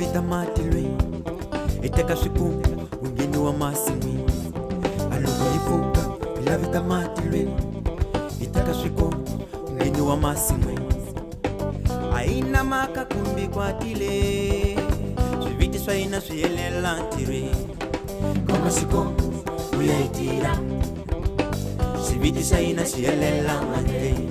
vita matilwe iteka swiku ungeni wa masinwi aloko yifuka ila vita matilwe iteka swiku ungeni wa masinwi aina maka kumbi kwatile swiviti swa ina swiyelela ntirwe koma siko uyaitira swiviti swa ina swiyelela ngante